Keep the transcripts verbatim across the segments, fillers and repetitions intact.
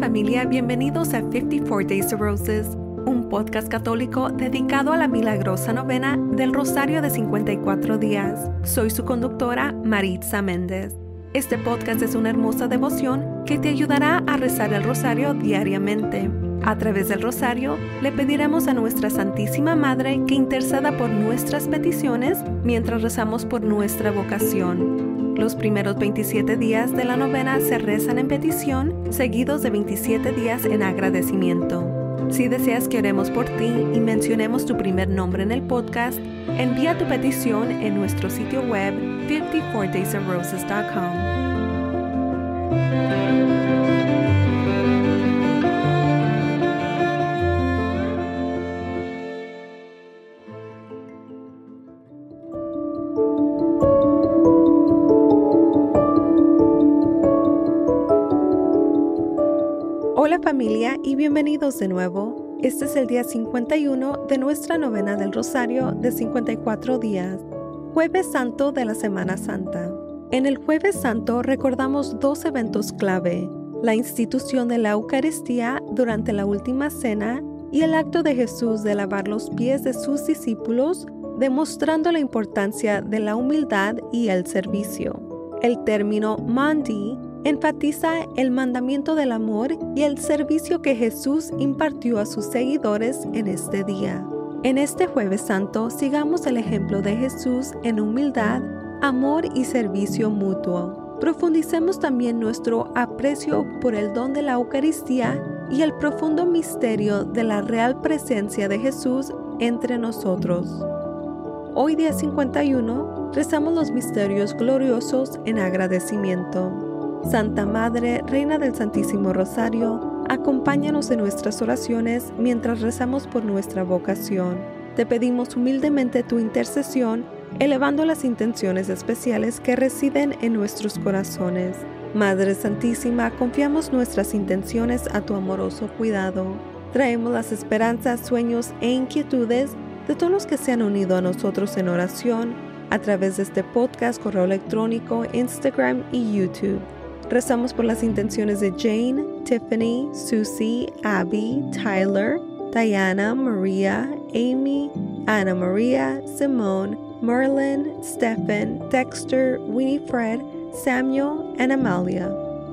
familia, bienvenidos a cincuenta y cuatro Days of Roses, un podcast católico dedicado a la milagrosa novena del Rosario de cincuenta y cuatro días. Soy su conductora, Maritza Méndez. Este podcast es una hermosa devoción que te ayudará a rezar el Rosario diariamente. A través del Rosario, le pediremos a nuestra Santísima Madre que interceda por nuestras peticiones mientras rezamos por nuestra vocación. Los primeros veintisiete días de la novena se rezan en petición, seguidos de veintisiete días en agradecimiento. Si deseas que oremos por ti y mencionemos tu primer nombre en el podcast, envía tu petición en nuestro sitio web cincuenta y cuatro days of roses punto com. Hola familia y bienvenidos de nuevo. Este es el día cincuenta y uno de nuestra novena del Rosario de cincuenta y cuatro días, Jueves Santo de la Semana Santa. En el Jueves Santo recordamos dos eventos clave: la institución de la Eucaristía durante la Última Cena y el acto de Jesús de lavar los pies de sus discípulos, demostrando la importancia de la humildad y el servicio. El término Maundy enfatiza el mandamiento del amor y el servicio que Jesús impartió a sus seguidores en este día. En este Jueves Santo, sigamos el ejemplo de Jesús en humildad, amor y servicio mutuo. Profundicemos también nuestro aprecio por el don de la Eucaristía y el profundo misterio de la real presencia de Jesús entre nosotros. Hoy, día cincuenta y uno, rezamos los misterios gloriosos en agradecimiento. Santa Madre, Reina del Santísimo Rosario, acompáñanos en nuestras oraciones mientras rezamos por nuestra vocación. Te pedimos humildemente tu intercesión, elevando las intenciones especiales que residen en nuestros corazones. Madre Santísima, confiamos nuestras intenciones a tu amoroso cuidado. Traemos las esperanzas, sueños e inquietudes de todos los que se han unido a nosotros en oración a través de este podcast, correo electrónico, Instagram y YouTube. Rezamos por las intenciones de Jane, Tiffany, Susie, Abby, Tyler, Diana, Maria, Amy, Ana Maria, Simone, Merlin, Stephen, Dexter, Winifred, Samuel, and Amalia.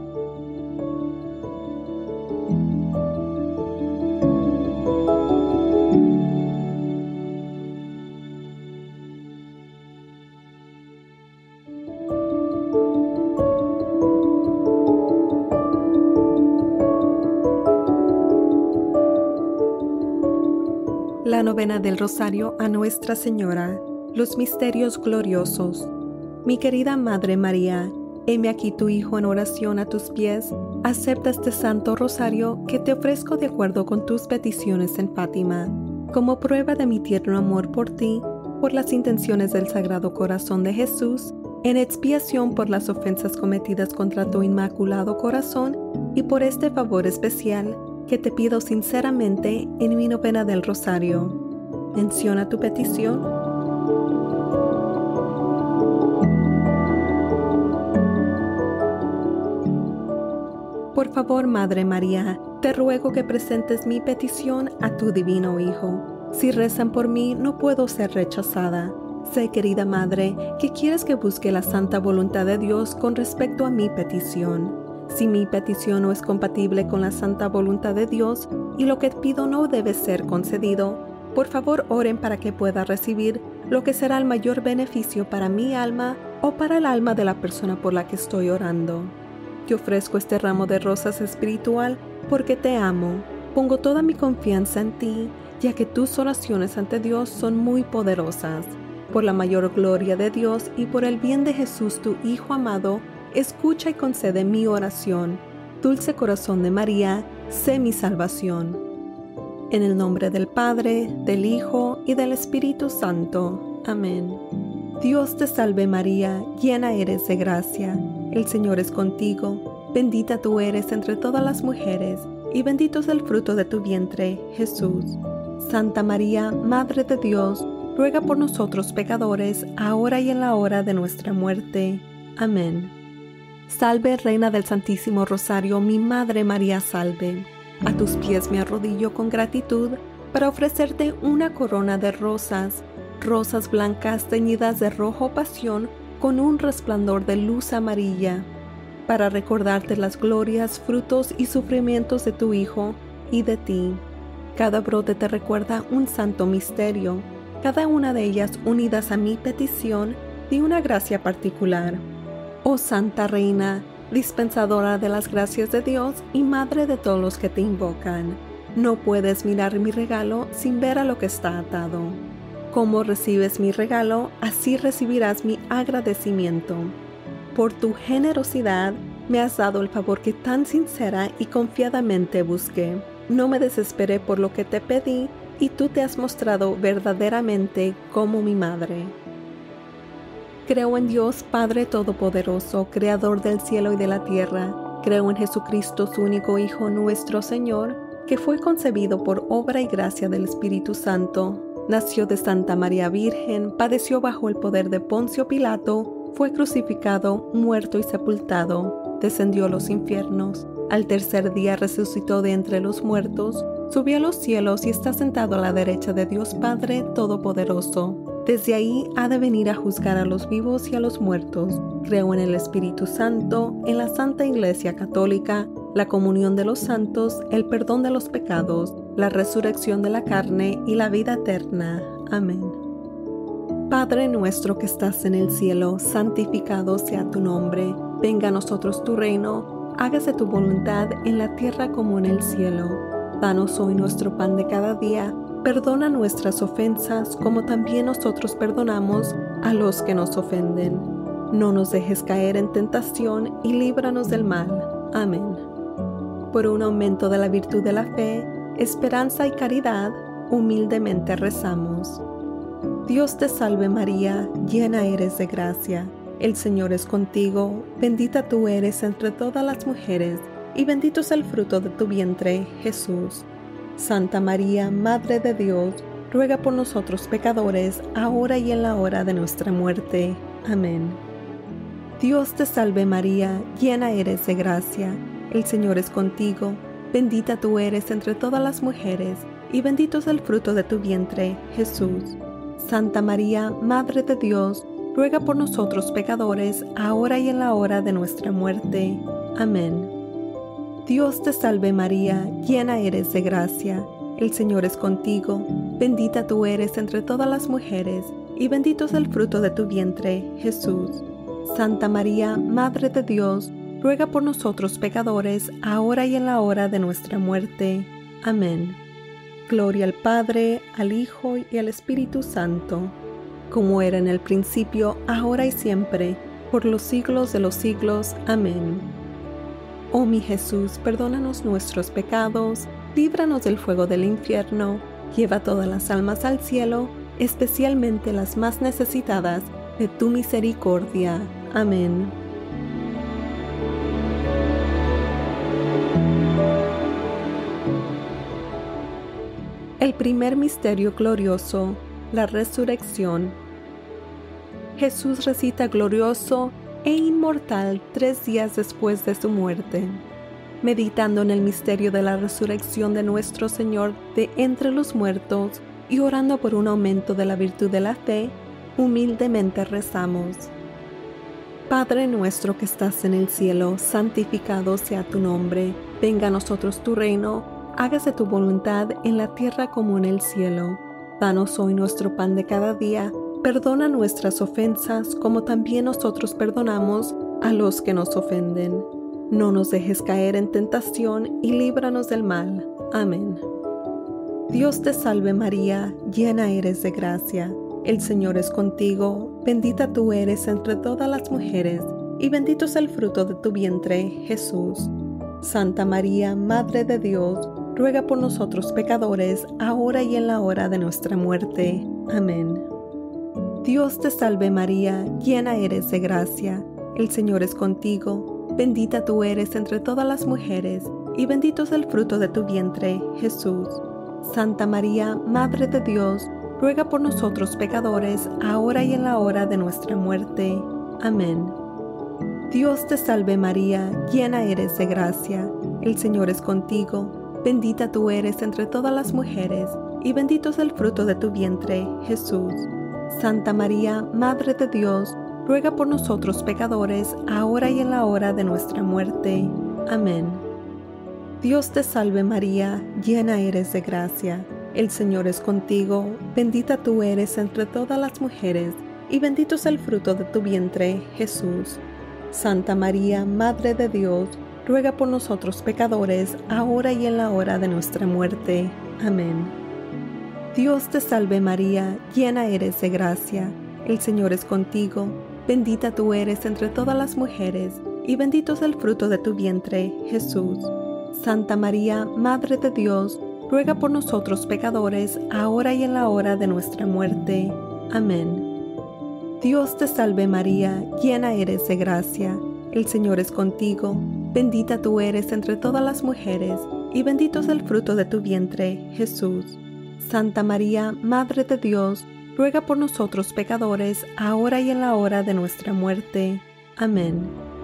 La novena del Rosario a Nuestra Señora, los misterios gloriosos. Mi querida Madre María, heme aquí tu Hijo en oración a tus pies. Acepta este Santo Rosario que te ofrezco de acuerdo con tus peticiones en Fátima, como prueba de mi tierno amor por ti, por las intenciones del Sagrado Corazón de Jesús, en expiación por las ofensas cometidas contra tu Inmaculado Corazón y por este favor especial que te pido sinceramente en mi novena del Rosario. Menciona tu petición. Por favor, Madre María, te ruego que presentes mi petición a tu Divino Hijo. Si rezan por mí, no puedo ser rechazada. Sé, querida Madre, que quieres que busque la santa voluntad de Dios con respecto a mi petición. Si mi petición no es compatible con la santa voluntad de Dios y lo que pido no debe ser concedido, por favor oren para que pueda recibir lo que será el mayor beneficio para mi alma o para el alma de la persona por la que estoy orando. Te ofrezco este ramo de rosas espiritual porque te amo. Pongo toda mi confianza en ti, ya que tus oraciones ante Dios son muy poderosas. Por la mayor gloria de Dios y por el bien de Jesús, tu Hijo amado, escucha y concede mi oración. Dulce corazón de María, sé mi salvación. En el nombre del Padre, del Hijo y del Espíritu Santo. Amén. Dios te salve María, llena eres de gracia. El Señor es contigo. Bendita tú eres entre todas las mujeres, y bendito es el fruto de tu vientre, Jesús. Santa María, Madre de Dios, ruega por nosotros pecadores, ahora y en la hora de nuestra muerte. Amén. Salve, Reina del Santísimo Rosario, mi Madre María, salve. A tus pies me arrodillo con gratitud para ofrecerte una corona de rosas, rosas blancas teñidas de rojo pasión con un resplandor de luz amarilla, para recordarte las glorias, frutos y sufrimientos de tu Hijo y de ti. Cada brote te recuerda un santo misterio, cada una de ellas unidas a mi petición de una gracia particular. Oh Santa Reina, dispensadora de las gracias de Dios y Madre de todos los que te invocan, no puedes mirar mi regalo sin ver a lo que está atado. Como recibes mi regalo, así recibirás mi agradecimiento. Por tu generosidad, me has dado el favor que tan sincera y confiadamente busqué. No me desesperé por lo que te pedí, y tú te has mostrado verdaderamente como mi madre. Creo en Dios Padre Todopoderoso, Creador del cielo y de la tierra. Creo en Jesucristo, su único Hijo, nuestro Señor, que fue concebido por obra y gracia del Espíritu Santo. Nació de Santa María Virgen, padeció bajo el poder de Poncio Pilato, fue crucificado, muerto y sepultado, descendió a los infiernos. Al tercer día resucitó de entre los muertos, subió a los cielos y está sentado a la derecha de Dios Padre Todopoderoso. Desde ahí ha de venir a juzgar a los vivos y a los muertos. Creo en el Espíritu Santo, en la Santa Iglesia Católica, la comunión de los santos, el perdón de los pecados, la resurrección de la carne y la vida eterna. Amén. Padre nuestro que estás en el cielo, santificado sea tu nombre. Venga a nosotros tu reino, hágase tu voluntad en la tierra como en el cielo. Danos hoy nuestro pan de cada día. Perdona nuestras ofensas, como también nosotros perdonamos a los que nos ofenden. No nos dejes caer en tentación y líbranos del mal. Amén. Por un aumento de la virtud de la fe, esperanza y caridad, humildemente rezamos. Dios te salve María, llena eres de gracia. El Señor es contigo, bendita tú eres entre todas las mujeres, y bendito es el fruto de tu vientre, Jesús. Santa María, Madre de Dios, ruega por nosotros pecadores, ahora y en la hora de nuestra muerte. Amén. Dios te salve María, llena eres de gracia. El Señor es contigo, bendita tú eres entre todas las mujeres, y bendito es el fruto de tu vientre, Jesús. Santa María, Madre de Dios, ruega por nosotros pecadores, ahora y en la hora de nuestra muerte. Amén. Dios te salve María, llena eres de gracia. El Señor es contigo, bendita tú eres entre todas las mujeres, y bendito es el fruto de tu vientre, Jesús. Santa María, Madre de Dios, ruega por nosotros pecadores, ahora y en la hora de nuestra muerte. Amén. Gloria al Padre, al Hijo y al Espíritu Santo, como era en el principio, ahora y siempre, por los siglos de los siglos. Amén. Oh mi Jesús, perdónanos nuestros pecados, líbranos del fuego del infierno, lleva todas las almas al cielo, especialmente las más necesitadas de tu misericordia. Amén. El primer misterio glorioso, la resurrección. Jesús recita glorioso e inmortal tres días después de su muerte. Meditando en el misterio de la resurrección de nuestro Señor de entre los muertos y orando por un aumento de la virtud de la fe, humildemente rezamos. Padre nuestro que estás en el cielo, santificado sea tu nombre. Venga a nosotros tu reino, hágase tu voluntad en la tierra como en el cielo. Danos hoy nuestro pan de cada día. Perdona nuestras ofensas, como también nosotros perdonamos a los que nos ofenden. No nos dejes caer en tentación y líbranos del mal. Amén. Dios te salve María, llena eres de gracia. El Señor es contigo, bendita tú eres entre todas las mujeres, y bendito es el fruto de tu vientre, Jesús. Santa María, Madre de Dios, ruega por nosotros pecadores, ahora y en la hora de nuestra muerte. Amén. Dios te salve María, llena eres de gracia. El Señor es contigo, bendita tú eres entre todas las mujeres, y bendito es el fruto de tu vientre, Jesús. Santa María, Madre de Dios, ruega por nosotros pecadores, ahora y en la hora de nuestra muerte. Amén. Dios te salve María, llena eres de gracia, el Señor es contigo, bendita tú eres entre todas las mujeres, y bendito es el fruto de tu vientre, Jesús. Santa María, Madre de Dios, ruega por nosotros pecadores, ahora y en la hora de nuestra muerte. Amén. Dios te salve María, llena eres de gracia, el Señor es contigo, bendita tú eres entre todas las mujeres, y bendito es el fruto de tu vientre, Jesús. Santa María, Madre de Dios, ruega por nosotros pecadores, ahora y en la hora de nuestra muerte. Amén. Dios te salve María, llena eres de gracia, el Señor es contigo, bendita tú eres entre todas las mujeres, y bendito es el fruto de tu vientre, Jesús. Santa María, Madre de Dios, ruega por nosotros pecadores, ahora y en la hora de nuestra muerte. Amén. Dios te salve María, llena eres de gracia, el Señor es contigo, bendita tú eres entre todas las mujeres, y bendito es el fruto de tu vientre, Jesús. Santa María, Madre de Dios, ruega por nosotros pecadores, ahora y en la hora de nuestra muerte. Amén.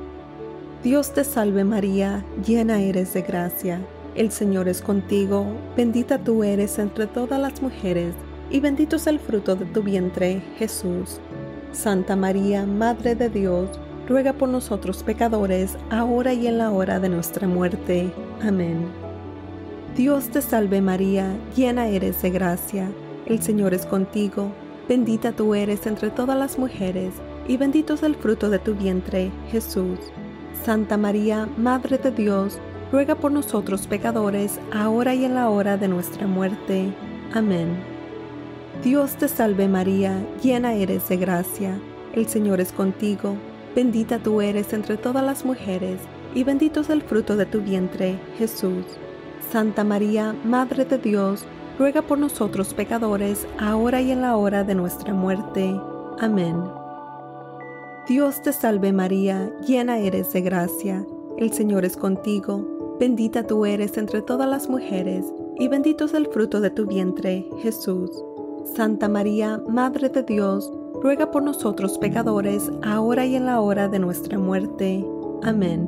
Dios te salve María, llena eres de gracia, el Señor es contigo, bendita tú eres entre todas las mujeres, y bendito es el fruto de tu vientre, Jesús. Santa María, Madre de Dios, ruega por nosotros pecadores, ahora y en la hora de nuestra muerte. Amén. Dios te salve María, llena eres de gracia, el Señor es contigo, bendita tú eres entre todas las mujeres, y bendito es el fruto de tu vientre, Jesús. Santa María, Madre de Dios, ruega por nosotros pecadores, ahora y en la hora de nuestra muerte. Amén. Dios te salve María, llena eres de gracia, el Señor es contigo, bendita tú eres entre todas las mujeres, y bendito es el fruto de tu vientre, Jesús. Santa María, Madre de Dios, ruega por nosotros pecadores, ahora y en la hora de nuestra muerte. Amén. Dios te salve María, llena eres de gracia, el Señor es contigo, bendita tú eres entre todas las mujeres, y bendito es el fruto de tu vientre, Jesús. Santa María, Madre de Dios, ruega por nosotros pecadores, ahora y en la hora de nuestra muerte. Amén.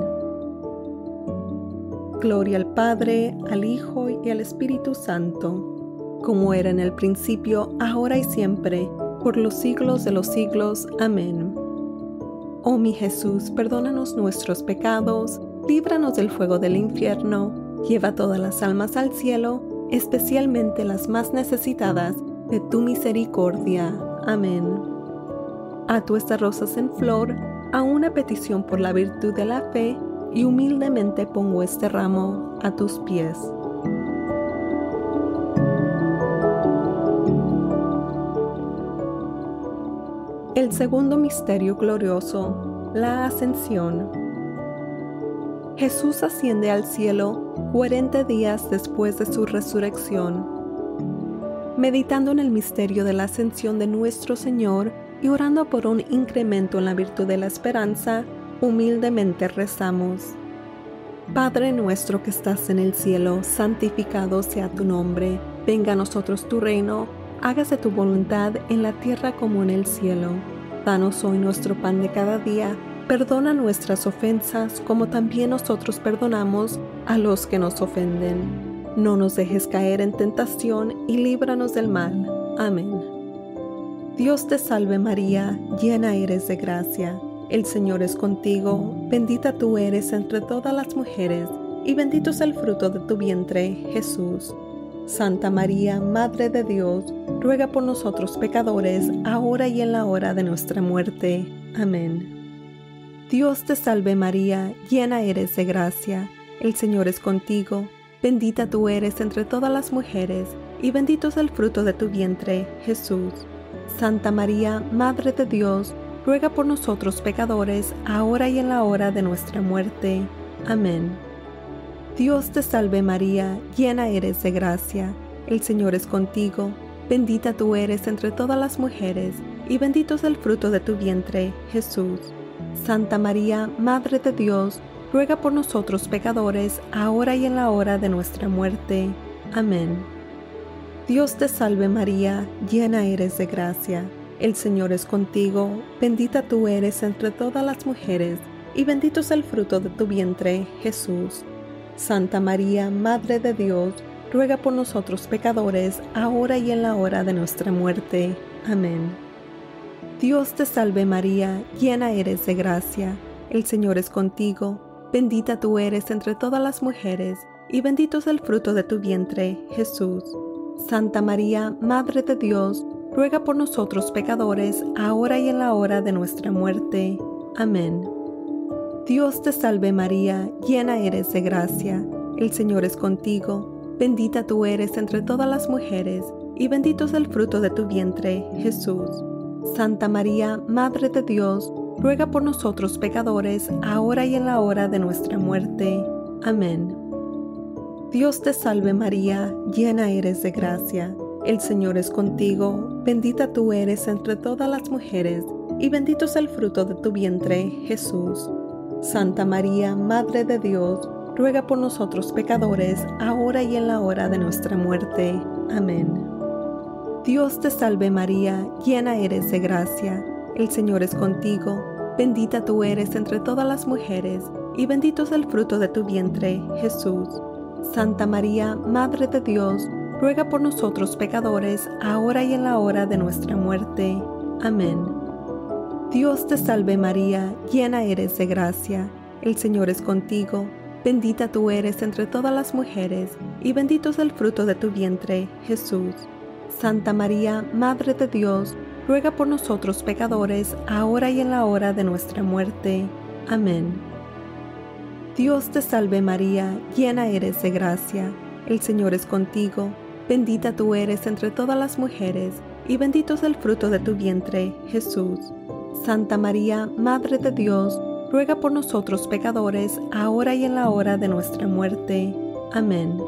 Gloria al Padre, al Hijo y al Espíritu Santo, como era en el principio, ahora y siempre, por los siglos de los siglos. Amén. Oh mi Jesús, perdónanos nuestros pecados, líbranos del fuego del infierno, lleva todas las almas al cielo, especialmente las más necesitadas de tu misericordia. Amén. Ato estas rosas en flor a una petición por la virtud de la fe, y humildemente pongo este ramo a tus pies. El segundo misterio glorioso, la ascensión. Jesús asciende al cielo cuarenta días después de su resurrección. Meditando en el misterio de la ascensión de nuestro Señor y orando por un incremento en la virtud de la esperanza, humildemente rezamos. Padre nuestro que estás en el cielo, santificado sea tu nombre. Venga a nosotros tu reino, hágase tu voluntad en la tierra como en el cielo. Danos hoy nuestro pan de cada día. Perdona nuestras ofensas, como también nosotros perdonamos a los que nos ofenden. No nos dejes caer en tentación y líbranos del mal. Amén. Dios te salve María, llena eres de gracia. El Señor es contigo, bendita tú eres entre todas las mujeres, y bendito es el fruto de tu vientre, Jesús. Santa María, Madre de Dios, ruega por nosotros pecadores, ahora y en la hora de nuestra muerte. Amén. Dios te salve María, llena eres de gracia, el Señor es contigo, bendita tú eres entre todas las mujeres, y bendito es el fruto de tu vientre, Jesús. Santa María, Madre de Dios, ruega por nosotros pecadores, ahora y en la hora de nuestra muerte. Amén. Dios te salve María, llena eres de gracia, el Señor es contigo, bendita tú eres entre todas las mujeres, y bendito es el fruto de tu vientre, Jesús. Santa María, Madre de Dios, ruega por nosotros pecadores, ahora y en la hora de nuestra muerte. Amén. Dios te salve María, llena eres de gracia, el Señor es contigo, bendita tú eres entre todas las mujeres, y bendito es el fruto de tu vientre, Jesús. Santa María, Madre de Dios, ruega por nosotros pecadores, ahora y en la hora de nuestra muerte. Amén. Dios te salve María, llena eres de gracia, el Señor es contigo, bendita tú eres entre todas las mujeres, y bendito es el fruto de tu vientre, Jesús. Santa María, Madre de Dios, ruega por nosotros pecadores, ahora y en la hora de nuestra muerte. Amén. Dios te salve María, llena eres de gracia, el Señor es contigo, bendita tú eres entre todas las mujeres, y bendito es el fruto de tu vientre, Jesús. Santa María, Madre de Dios, ruega por nosotros pecadores, ahora y en la hora de nuestra muerte. Amén. Dios te salve María, llena eres de gracia, el Señor es contigo, bendita tú eres entre todas las mujeres, y bendito es el fruto de tu vientre, Jesús. Santa María, Madre de Dios, ruega por nosotros pecadores, ahora y en la hora de nuestra muerte. Amén. Dios te salve María, llena eres de gracia, el Señor es contigo, bendita tú eres entre todas las mujeres, y bendito es el fruto de tu vientre, Jesús. Santa María, Madre de Dios, ruega por nosotros pecadores, ahora y en la hora de nuestra muerte. Amén. Dios te salve María, llena eres de gracia, el Señor es contigo, bendita tú eres entre todas las mujeres, y bendito es el fruto de tu vientre, Jesús. Santa María, Madre de Dios, ruega por nosotros pecadores, ahora y en la hora de nuestra muerte. Amén. Dios te salve María, llena eres de gracia, el Señor es contigo, bendita tú eres entre todas las mujeres, y bendito es el fruto de tu vientre, Jesús. Santa María, Madre de Dios, ruega por nosotros pecadores, ahora y en la hora de nuestra muerte. Amén.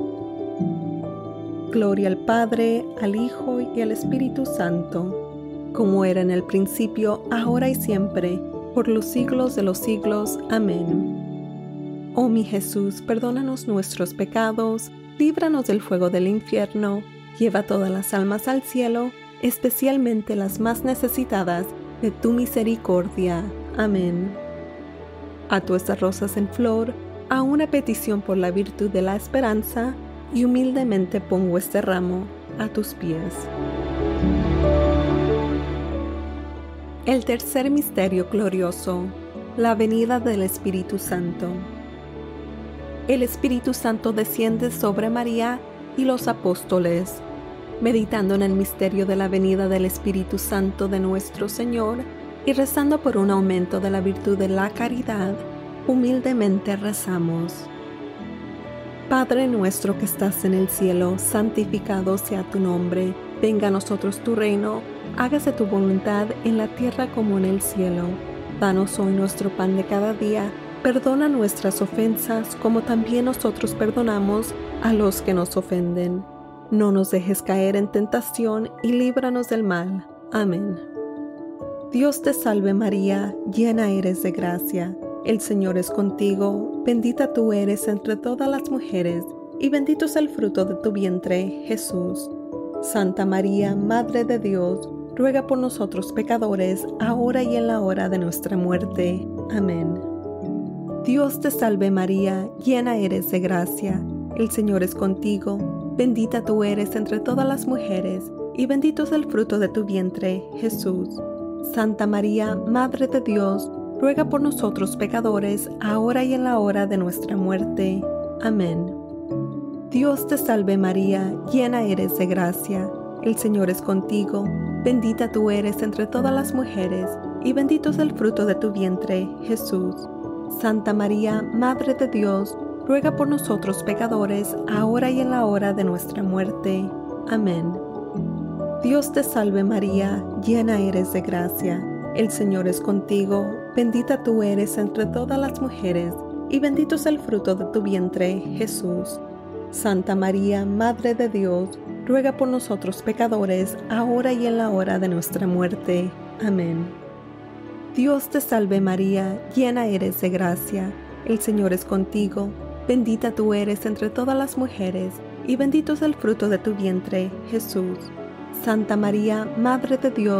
Gloria al Padre, al Hijo y al Espíritu Santo, como era en el principio, ahora y siempre, por los siglos de los siglos. Amén. Oh mi Jesús, perdónanos nuestros pecados, líbranos del fuego del infierno, lleva todas las almas al cielo, especialmente las más necesitadas de tu misericordia. Amén. Ato estas rosas en flor a una petición por la virtud de la esperanza, y humildemente pongo este ramo a tus pies. El tercer misterio glorioso, la venida del Espíritu Santo. El Espíritu Santo desciende sobre María y los apóstoles. Meditando en el misterio de la venida del Espíritu Santo de nuestro Señor y rezando por un aumento de la virtud de la caridad, humildemente rezamos. Padre nuestro que estás en el cielo, santificado sea tu nombre. Venga a nosotros tu reino, hágase tu voluntad en la tierra como en el cielo. Danos hoy nuestro pan de cada día. Perdona nuestras ofensas, como también nosotros perdonamos a los que nos ofenden. No nos dejes caer en tentación y líbranos del mal. Amén. Dios te salve María, llena eres de gracia. El Señor es contigo, bendita tú eres entre todas las mujeres, y bendito es el fruto de tu vientre, Jesús. Santa María, Madre de Dios, ruega por nosotros pecadores, ahora y en la hora de nuestra muerte. Amén. Dios te salve María, llena eres de gracia, el Señor es contigo, bendita tú eres entre todas las mujeres, y bendito es el fruto de tu vientre, Jesús. Santa María, Madre de Dios, ruega por nosotros pecadores, ahora y en la hora de nuestra muerte. Amén. Dios te salve María, llena eres de gracia, el Señor es contigo, bendita tú eres entre todas las mujeres, y bendito es el fruto de tu vientre, Jesús. Santa María, Madre de Dios, ruega por nosotros pecadores, ahora y en la hora de nuestra muerte. Amén. Dios te salve María, llena eres de gracia, el Señor es contigo, bendita tú eres entre todas las mujeres, y bendito es el fruto de tu vientre, Jesús. Santa María, Madre de Dios, ruega por nosotros pecadores, ahora y en la hora de nuestra muerte. Amén. Dios te salve María, llena eres de gracia, el Señor es contigo, bendita tú eres entre todas las mujeres, y bendito es el fruto de tu vientre, Jesús. Santa María, Madre de Dios,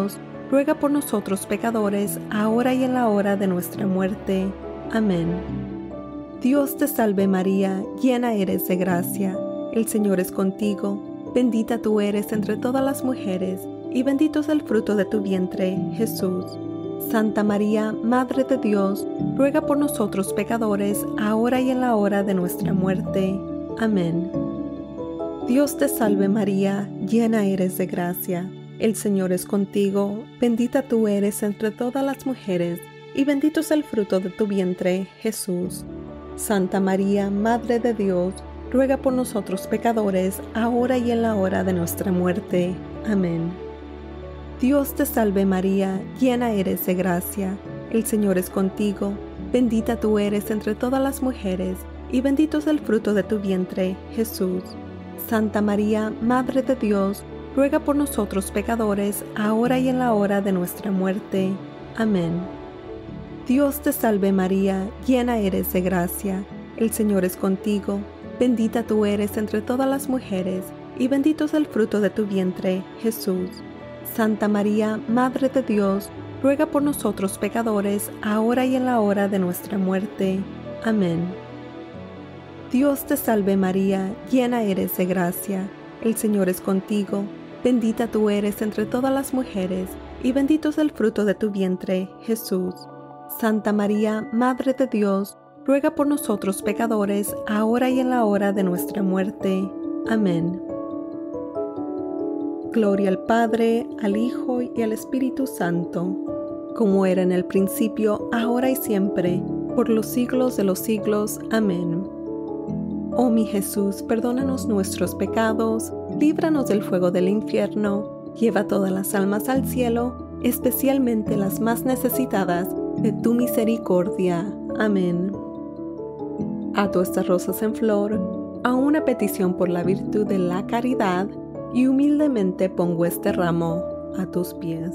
ruega por nosotros pecadores, ahora y en la hora de nuestra muerte. Amén. Dios te salve María, llena eres de gracia, el Señor es contigo, bendita tú eres entre todas las mujeres, y bendito es el fruto de tu vientre, Jesús. Santa María, Madre de Dios, ruega por nosotros pecadores, ahora y en la hora de nuestra muerte. Amén. Dios te salve María, llena eres de gracia, el Señor es contigo, bendita tú eres entre todas las mujeres, y bendito es el fruto de tu vientre, Jesús. Santa María, Madre de Dios, ruega por nosotros pecadores, ahora y en la hora de nuestra muerte. Amén. Dios te salve María, llena eres de gracia, el Señor es contigo, bendita tú eres entre todas las mujeres, y bendito es el fruto de tu vientre, Jesús. Santa María, Madre de Dios, ruega por nosotros pecadores, ahora y en la hora de nuestra muerte. Amén. Dios te salve María, llena eres de gracia, el Señor es contigo, bendita tú eres entre todas las mujeres, y bendito es el fruto de tu vientre, Jesús. Santa María, Madre de Dios, ruega por nosotros pecadores, ahora y en la hora de nuestra muerte. Amén. Dios te salve María, llena eres de gracia, el Señor es contigo, bendita tú eres entre todas las mujeres, y bendito es el fruto de tu vientre, Jesús. Santa María, Madre de Dios, ruega por nosotros pecadores, ahora y en la hora de nuestra muerte. Amén. Gloria al Padre, al Hijo y al Espíritu Santo, como era en el principio, ahora y siempre, por los siglos de los siglos. Amén. Oh mi Jesús, perdónanos nuestros pecados, líbranos del fuego del infierno, lleva todas las almas al cielo, especialmente las más necesitadas de tu misericordia. Amén. Ato estas rosas en flor a una petición por la virtud de la caridad y humildemente pongo este ramo a tus pies.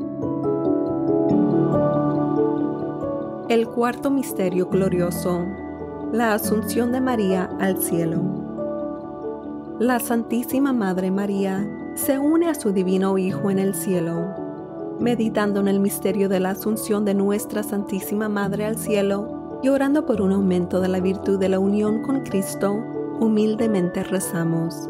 El cuarto misterio glorioso, la Asunción de María al cielo. La Santísima Madre María se une a su Divino Hijo en el cielo. Meditando en el misterio de la Asunción de nuestra Santísima Madre al cielo y orando por un aumento de la virtud de la unión con Cristo, humildemente rezamos.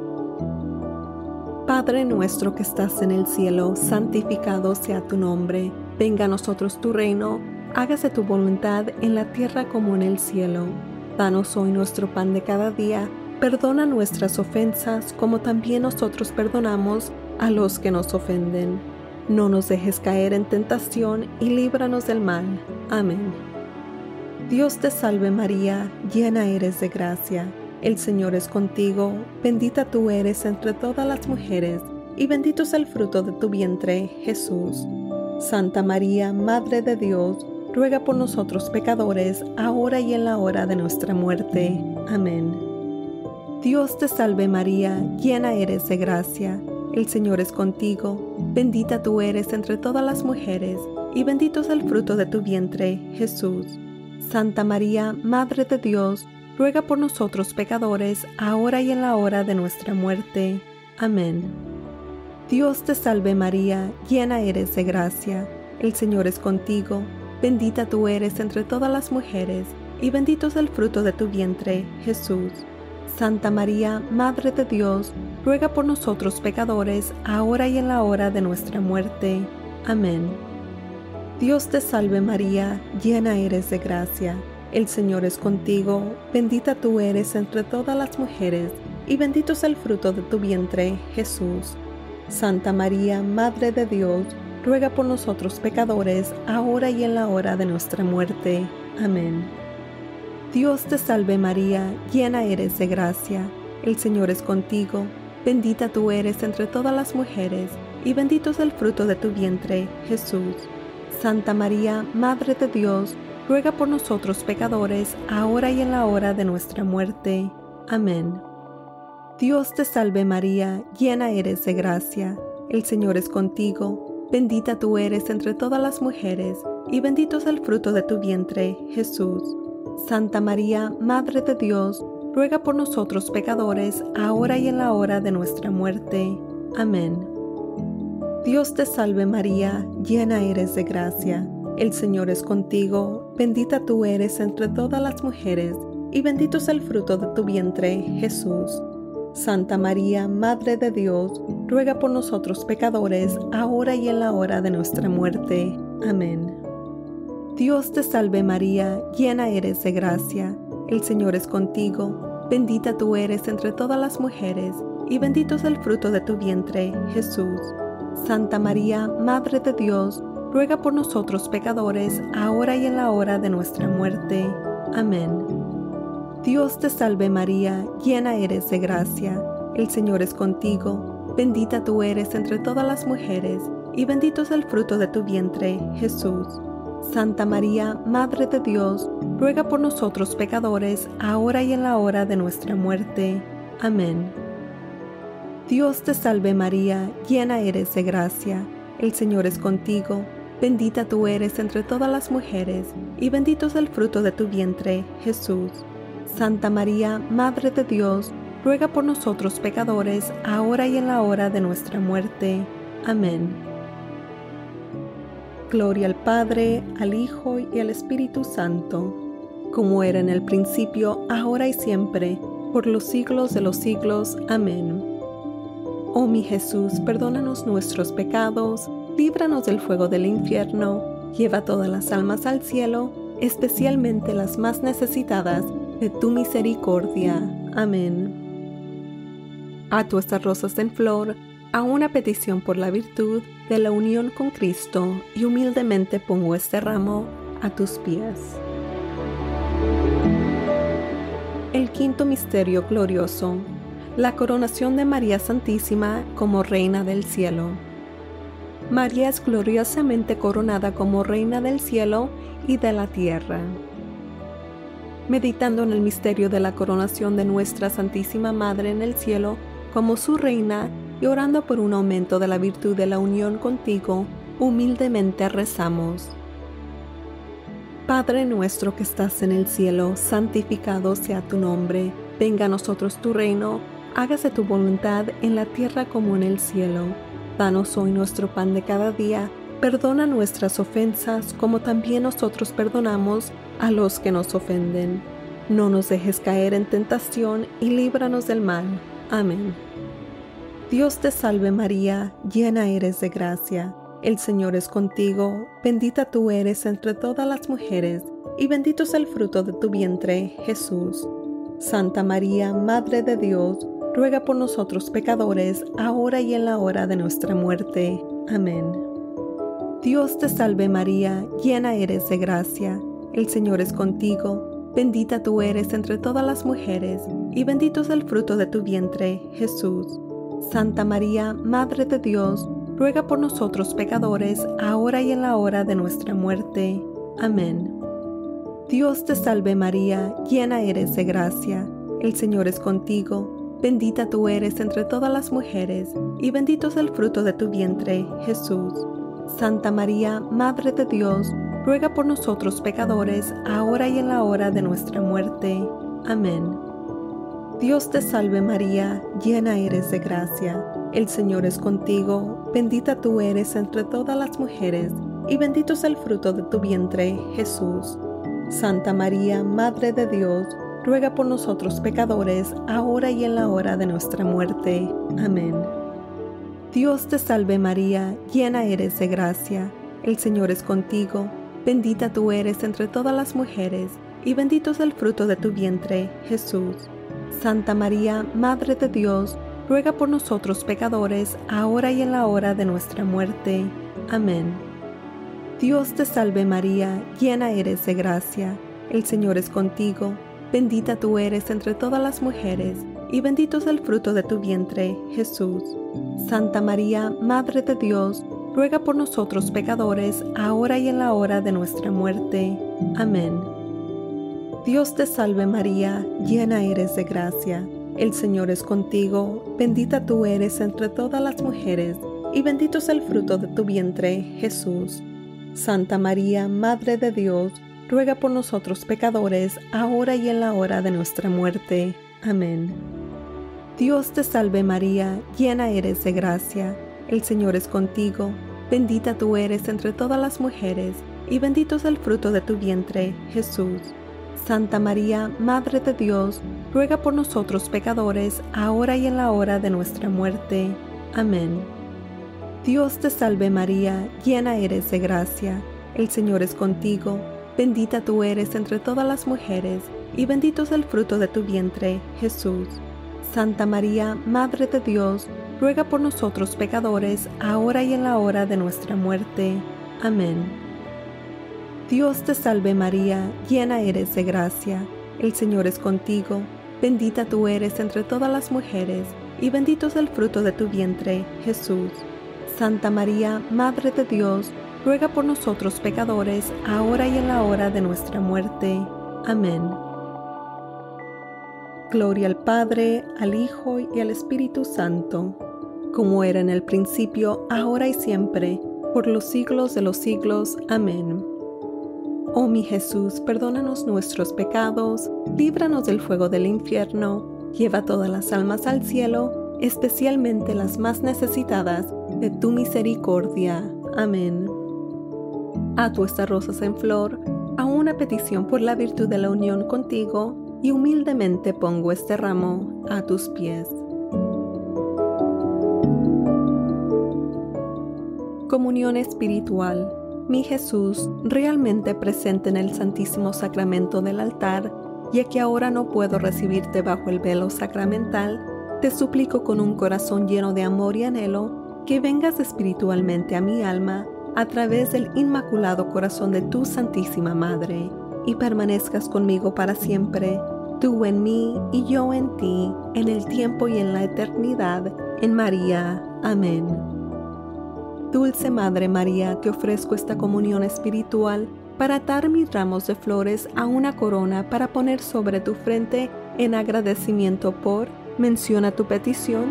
Padre nuestro que estás en el cielo, santificado sea tu nombre. Venga a nosotros tu reino, hágase tu voluntad en la tierra como en el cielo. Danos hoy nuestro pan de cada día, perdona nuestras ofensas como también nosotros perdonamos a los que nos ofenden. No nos dejes caer en tentación y líbranos del mal. Amén. Dios te salve María, llena eres de gracia. El Señor es contigo, bendita tú eres entre todas las mujeres, y bendito es el fruto de tu vientre, Jesús. Santa María, Madre de Dios, ruega por nosotros pecadores, ahora y en la hora de nuestra muerte. Amén. Dios te salve María, llena eres de gracia, el Señor es contigo, bendita tú eres entre todas las mujeres, y bendito es el fruto de tu vientre, Jesús. Santa María, Madre de Dios, ruega por nosotros pecadores, ahora y en la hora de nuestra muerte. Amén. Dios te salve María, llena eres de gracia, el Señor es contigo, bendita tú eres entre todas las mujeres, y bendito es el fruto de tu vientre, Jesús. Santa María, Madre de Dios, ruega por nosotros pecadores, ahora y en la hora de nuestra muerte. Amén. Dios te salve María, llena eres de gracia, el Señor es contigo, bendita tú eres entre todas las mujeres, y bendito es el fruto de tu vientre, Jesús. Santa María, Madre de Dios, ruega por nosotros pecadores, ahora y en la hora de nuestra muerte. Amén. Dios te salve María, llena eres de gracia, el Señor es contigo, bendita tú eres entre todas las mujeres, y bendito es el fruto de tu vientre, Jesús. Santa María, Madre de Dios, ruega por nosotros pecadores, ahora y en la hora de nuestra muerte. Amén. Dios te salve María, llena eres de gracia, el Señor es contigo, bendita tú eres entre todas las mujeres, y bendito es el fruto de tu vientre, Jesús. Santa María, Madre de Dios, ruega por nosotros pecadores, ahora y en la hora de nuestra muerte. Amén. Dios te salve María, llena eres de gracia. El Señor es contigo, bendita tú eres entre todas las mujeres, y bendito es el fruto de tu vientre, Jesús. Santa María, Madre de Dios, ruega por nosotros pecadores, ahora y en la hora de nuestra muerte. Amén. Dios te salve María, llena eres de gracia. El Señor es contigo, bendita tú eres entre todas las mujeres, y bendito es el fruto de tu vientre, Jesús. Santa María, Madre de Dios, ruega por nosotros pecadores, ahora y en la hora de nuestra muerte. Amén. Dios te salve María, llena eres de gracia. El Señor es contigo, bendita tú eres entre todas las mujeres, y bendito es el fruto de tu vientre, Jesús. Santa María, Madre de Dios, ruega por nosotros pecadores, ahora y en la hora de nuestra muerte. Amén. Dios te salve María, llena eres de gracia. El Señor es contigo, bendita tú eres entre todas las mujeres, y bendito es el fruto de tu vientre, Jesús. Santa María, Madre de Dios, ruega por nosotros pecadores, ahora y en la hora de nuestra muerte. Amén. Gloria al Padre, al Hijo y al Espíritu Santo, como era en el principio, ahora y siempre, por los siglos de los siglos. Amén. Oh mi Jesús, perdónanos nuestros pecados, líbranos del fuego del infierno, lleva todas las almas al cielo, especialmente las más necesitadas de tu misericordia. Amén. Ato estas rosas en flor a una petición por la virtud de la unión con Cristo, y humildemente pongo este ramo a tus pies. El quinto misterio glorioso: la coronación de María Santísima como Reina del Cielo. María es gloriosamente coronada como Reina del Cielo y de la tierra. Meditando en el misterio de la coronación de nuestra Santísima Madre en el cielo como su Reina, y orando por un aumento de la virtud de la unión contigo, humildemente rezamos. Padre nuestro que estás en el cielo, santificado sea tu nombre. Venga a nosotros tu reino, hágase tu voluntad en la tierra como en el cielo. Danos hoy nuestro pan de cada día, perdona nuestras ofensas como también nosotros perdonamos a los que nos ofenden. No nos dejes caer en tentación y líbranos del mal. Amén. Dios te salve María, llena eres de gracia. El Señor es contigo, bendita tú eres entre todas las mujeres, y bendito es el fruto de tu vientre, Jesús. Santa María, Madre de Dios, ruega por nosotros pecadores, ahora y en la hora de nuestra muerte. Amén. Dios te salve María, llena eres de gracia. El Señor es contigo, bendita tú eres entre todas las mujeres, y bendito es el fruto de tu vientre, Jesús. Santa María, Madre de Dios, ruega por nosotros pecadores, ahora y en la hora de nuestra muerte. Amén. Dios te salve María, llena eres de gracia. El Señor es contigo, bendita tú eres entre todas las mujeres, y bendito es el fruto de tu vientre, Jesús. Santa María, Madre de Dios, ruega por nosotros pecadores, ahora y en la hora de nuestra muerte. Amén. Dios te salve María, llena eres de gracia. El Señor es contigo, bendita tú eres entre todas las mujeres, y bendito es el fruto de tu vientre, Jesús. Santa María, Madre de Dios, ruega por nosotros pecadores, ahora y en la hora de nuestra muerte. Amén. Dios te salve María, llena eres de gracia. El Señor es contigo, bendita tú eres entre todas las mujeres, y bendito es el fruto de tu vientre, Jesús. Santa María, Madre de Dios, ruega por nosotros pecadores, ahora y en la hora de nuestra muerte. Amén. Dios te salve María, llena eres de gracia. El Señor es contigo, bendita tú eres entre todas las mujeres, y bendito es el fruto de tu vientre, Jesús. Santa María, Madre de Dios, ruega por nosotros pecadores, ahora y en la hora de nuestra muerte. Amén. Dios te salve María, llena eres de gracia. El Señor es contigo, bendita tú eres entre todas las mujeres, y bendito es el fruto de tu vientre, Jesús. Santa María, Madre de Dios, ruega por nosotros pecadores, ahora y en la hora de nuestra muerte. Amén. Dios te salve María, llena eres de gracia. el Señor es contigo. Bendita tú eres entre todas las mujeres, y bendito es el fruto de tu vientre, Jesús. Santa María, Madre de Dios, ruega por nosotros pecadores, ahora y en la hora de nuestra muerte. Amén. Dios te salve María, llena eres de gracia, el Señor es contigo. Bendita tú eres entre todas las mujeres, y bendito es el fruto de tu vientre, Jesús. Santa María, Madre de Dios, ruega por nosotros pecadores, ahora y en la hora de nuestra muerte. Amén. Dios te salve María, llena eres de gracia, el Señor es contigo. Bendita tú eres entre todas las mujeres, y bendito es el fruto de tu vientre, Jesús. Santa María, Madre de Dios, ruega por nosotros pecadores, ahora y en la hora de nuestra muerte. Amén. Gloria al Padre, al Hijo y al Espíritu Santo, como era en el principio, ahora y siempre, por los siglos de los siglos. Amén. Oh mi Jesús, perdónanos nuestros pecados, líbranos del fuego del infierno, lleva todas las almas al cielo, especialmente las más necesitadas de tu misericordia. Amén. Ato estas rosas en flor a una petición por la virtud de la unión contigo, y humildemente pongo este ramo a tus pies. Comunión espiritual. Mi Jesús, realmente presente en el Santísimo Sacramento del altar, ya que ahora no puedo recibirte bajo el velo sacramental, te suplico con un corazón lleno de amor y anhelo, que vengas espiritualmente a mi alma a través del Inmaculado Corazón de tu Santísima Madre, y permanezcas conmigo para siempre, tú en mí y yo en ti, en el tiempo y en la eternidad, en María. Amén. Dulce Madre María, te ofrezco esta comunión espiritual para atar mis ramos de flores a una corona para poner sobre tu frente en agradecimiento por, menciona tu petición.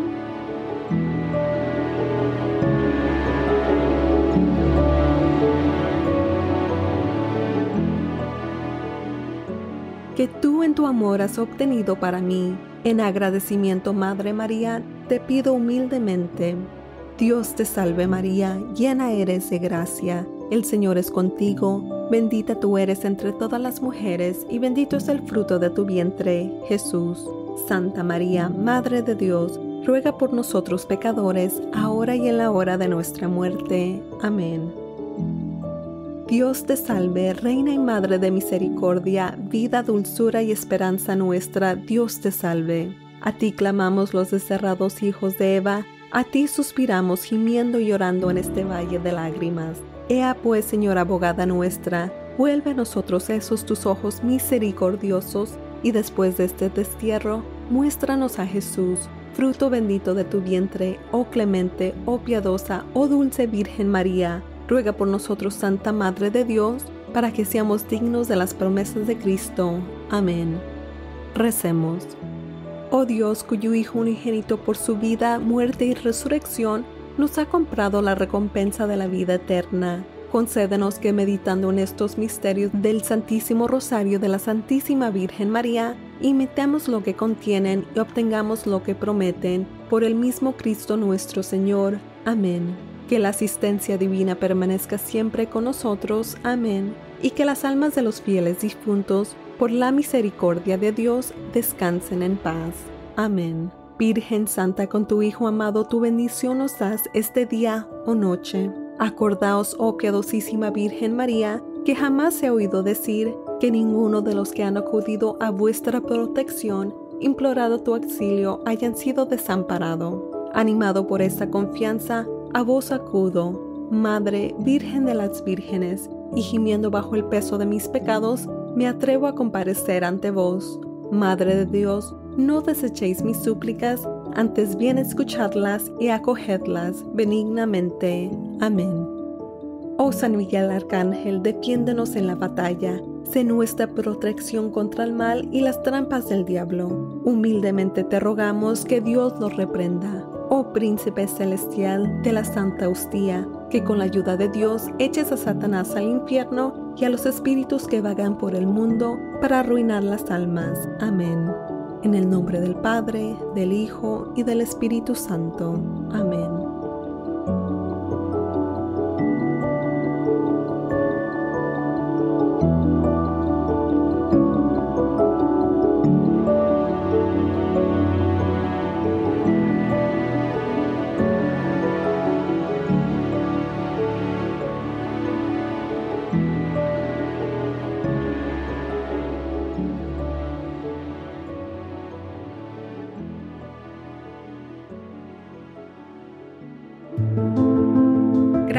Que tú en tu amor has obtenido para mí. En agradecimiento, Madre María, te pido humildemente. Dios te salve María, llena eres de gracia, el Señor es contigo, bendita tú eres entre todas las mujeres, y bendito es el fruto de tu vientre, Jesús. Santa María, Madre de Dios, ruega por nosotros pecadores, ahora y en la hora de nuestra muerte. Amén. Dios te salve, Reina y Madre de misericordia, vida, dulzura y esperanza nuestra, Dios te salve. A ti clamamos los desterrados hijos de Eva, a ti suspiramos gimiendo y llorando en este valle de lágrimas. Ea pues, Señora abogada nuestra, vuelve a nosotros esos tus ojos misericordiosos, y después de este destierro, muéstranos a Jesús, fruto bendito de tu vientre, oh clemente, oh piadosa, oh dulce Virgen María. Ruega por nosotros, Santa Madre de Dios, para que seamos dignos de las promesas de Cristo. Amén. Recemos. Oh Dios, cuyo Hijo unigénito por su vida, muerte y resurrección nos ha comprado la recompensa de la vida eterna, concédenos que, meditando en estos misterios del Santísimo Rosario de la Santísima Virgen María, imitemos lo que contienen y obtengamos lo que prometen, por el mismo Cristo nuestro Señor. Amén. Que la asistencia divina permanezca siempre con nosotros. Amén. Y que las almas de los fieles difuntos, por la misericordia de Dios, descansen en paz. Amén. Virgen Santa, con tu Hijo amado, tu bendición nos das este día o noche. Acordaos, oh piadosísima Virgen María, que jamás se ha oído decir que ninguno de los que han acudido a vuestra protección, implorado tu auxilio, hayan sido desamparado. Animado por esta confianza, a vos acudo, Madre, Virgen de las Vírgenes, y gimiendo bajo el peso de mis pecados, me atrevo a comparecer ante vos. Madre de Dios, no desechéis mis súplicas, antes bien escuchadlas y acogedlas benignamente. Amén. Oh San Miguel Arcángel, defiéndenos en la batalla, sé nuestra protección contra el mal y las trampas del diablo. Humildemente te rogamos que Dios los reprenda. Oh Príncipe Celestial de la Santa Hostia, que con la ayuda de Dios eches a Satanás al infierno y a los espíritus que vagan por el mundo para arruinar las almas. Amén. En el nombre del Padre, del Hijo y del Espíritu Santo. Amén.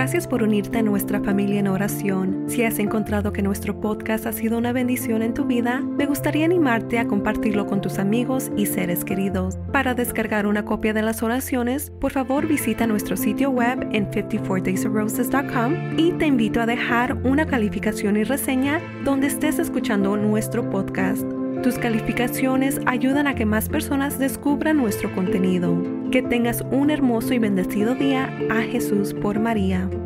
Gracias por unirte a nuestra familia en oración. Si has encontrado que nuestro podcast ha sido una bendición en tu vida, me gustaría animarte a compartirlo con tus amigos y seres queridos. Para descargar una copia de las oraciones, por favor visita nuestro sitio web en cincuenta y cuatro days of roses punto com y te invito a dejar una calificación y reseña donde estés escuchando nuestro podcast. Tus calificaciones ayudan a que más personas descubran nuestro contenido. Que tengas un hermoso y bendecido día. A Jesús por María.